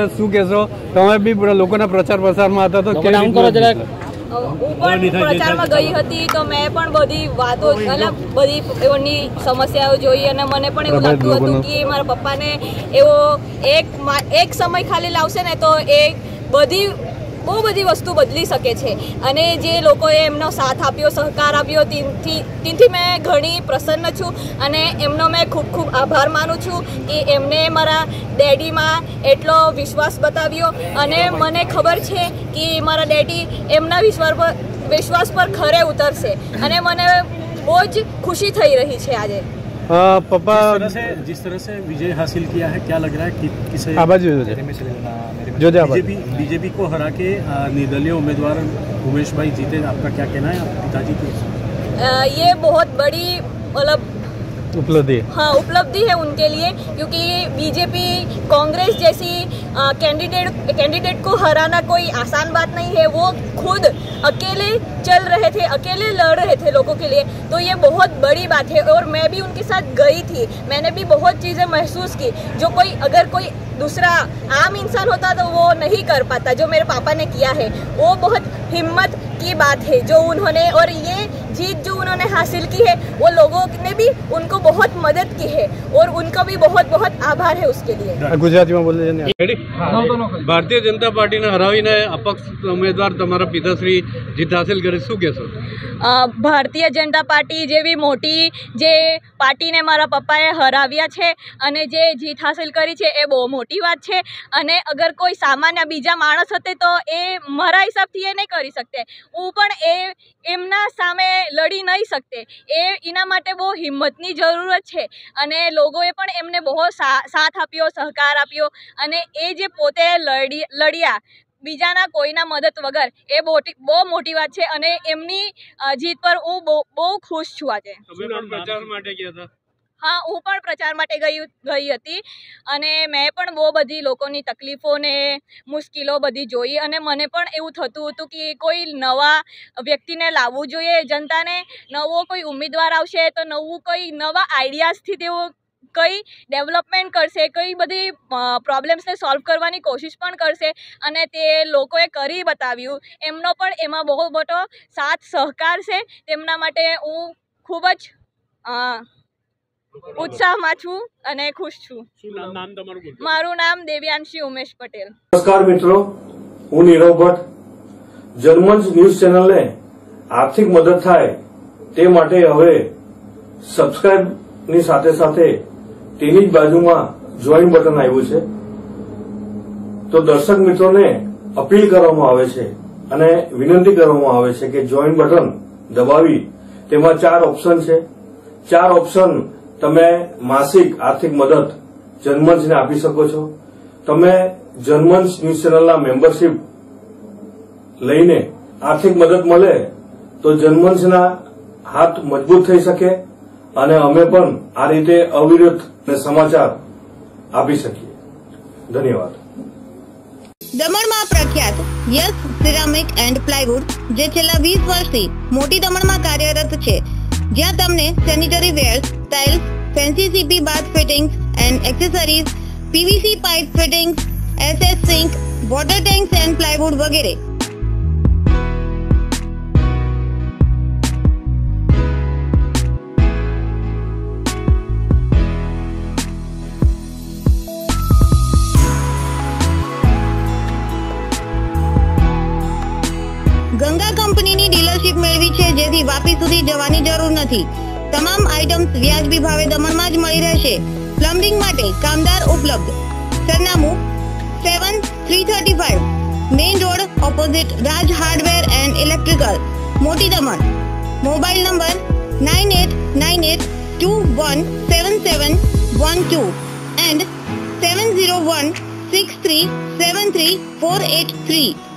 શું કહેશો? તમે બી લોકોના પ્રચાર પ્રસારમાં હતા તો કેવી રીતે? હું પણ પ્રચારમાં ગઈ હતી તો મેં પણ બધી વાતો મતલબ બધી એની સમસ્યાઓ જોઈ અને મને પણ એવું લાગતું હતું કે મારા પપ્પાને એવો એક સમય ખાલી લાવશે ને તો એ બહુ બધી વસ્તુ બદલી શકે છે અને જે લોકોએ એમનો સાથ આપ્યો, સહકાર આપ્યો, તેથી મેં ઘણી પ્રસન્ન છું અને એમનો મેં ખૂબ ખૂબ આભાર માનું છું કે એમને મારા ડેડીમાં એટલો વિશ્વાસ બતાવ્યો અને મને ખબર છે કે મારા ડેડી એમના વિશ્વાસ પર ખરે ઉતરશે અને મને બહુ જ ખુशी થઈ રહી છે આજે। पापा जिस तरह से विजय हासिल किया है, क्या लग रहा है कि किसे बीजेपी को हरा के निर्दलीय उम्मीदवार उमेश भाई जीते, आपका क्या कहना है पिताजी की? ये बहुत बड़ी मतलब उपलब्धि, हाँ उपलब्धि है उनके लिए, क्योंकि बीजेपी कांग्रेस जैसी कैंडिडेट को हराना कोई आसान बात नहीं है। वो खुद अकेले चल रहे थे, अकेले लड़ रहे थे लोगों के लिए, तो ये बहुत बड़ी बात है। और मैं भी उनके साथ गई थी, मैंने भी बहुत चीज़ें महसूस की जो अगर कोई दूसरा आम इंसान होता तो वो नहीं कर पाता। जो मेरे पापा ने किया है वो बहुत हिम्मत की बात है जो उन्होंने, और ये जीत जो उन्होंने हासिल की है वो लोगों ने भी उनको बहुत मदद की है और उनका भी बहुत बहुत आभार है उसके लिए। गुजराती में बोले भारतीय जनता पार्टी ने हरावीने अपक्ष उम्मीदवार तमारा पिताश्री जीत हासिल करे, શું કહેશો? ભારતીય જનતા પાર્ટી જેવી મોટી જે પાર્ટીને મારા પપ્પાએ હરાવ્યા છે અને જે જીત હાસિલ કરી છે એ બહુ મોટી વાત છે અને અગર કોઈ સામાન્ય બીજા માણસ હતે તો એ મારા હિસાબથી એ નહીં કરી શકતે, હું પણ એમના સામે લડી નહીં શકતે। એના માટે બહુ હિંમતની જરૂરત છે અને લોકોએ પણ એમને બહુ સાથ આપ્યો, સહકાર આપ્યો અને એ જે પોતે લડ્યા બીજાના કોઈના મદદ વગર, એ બહુ મોટી વાત છે અને એમની જીત પર હું બહુ ખુશ છું આજે। પ્રચાર માટે ગયા હતા? हाँ, હું પણ પ્રચાર માટે ગઈ હતી અને મેં પણ બહુ બધી લોકોની તકલીફો ને મુશ્કેલો બધી જોઈ અને મને પણ એવું થતું હતું કે કોઈ નવા વ્યક્તિને લાવવું જોઈએ જનતાને, નવો કોઈ ઉમેદવાર આવશે તો નવા આઈડિયાઝથી તેઓ કઈ ડેવલપમેન્ટ કરશે, કઈ બધી પ્રોબ્લેમ્સને સોલ્વ કરવાની કોશિશ પણ કરશે અને તે લોકોએ કરી બતાવ્યું। એમનો પણ એમાં બહુ મોટો સાથ સહકાર છે, તેમના માટે હું ખૂબ જ उत्साहમાં છું અને ખુશ છું। મારું નામ દેવ્યાંશી ઉમેશ પટેલ। નમસ્કાર મિત્રો, હું નીરવ ભટ્ટ। જનમંચ ન્યૂઝ ચેનલને આર્થિક મદદ થાય તે માટે હવે સબસ્ક્રાઇબની સાથે સાથે તેની જ બાજુમાં જોઈન બટન આવ્યું છે, તો દર્શક મિત્રોને અપીલ કરવામાં આવે છે અને વિનંતી કરવામાં આવે છે કે જોઈન બટન દબાવી તેમાં 4 ઓપ્શન છે, 4 ઓપ્શન તમે માસિક આર્થિક મદદ જનમંચને આપી શકો છો। તમે જનમંચ ન્યૂઝ ચેનલના મેમ્બરશીપ લઈને આર્થિક મદદ મળે તો જનમંચના હાથ મજબૂત થઈ શકે અને અમે પણ આ રીતે અવિરત સમાચાર આપી શકીએ। ધન્યવાદ। દમણમાં પ્રખ્યાત યસ સિરામિક એન્ડ પ્લાયવુડ જે છેલ્લા 20 વર્ષથી મોટી દમણમાં કાર્યરત છે, જ્યાં તમને sanitary wares, tiles, fancy CP bath fittings and accessories, PVC pipe fittings, SS sink, water tanks and plywood વગેરે। ગંગા કંપનીની ડીલરશીપ મેળવી છે, જેથી વાપી સુધી જવાની જરૂર નથી। તમામ આઇટમ્સ વ્યાજબી ભાવે દમણમાં જ મળી રહેશે। પ્લમ્બિંગ માટે કામદાર ઉપલબ્ધ। સરનામું 7335 main road opposite Raj hardware and electrical, Moti Daman. Mobile number 9898217712 and 7016373483।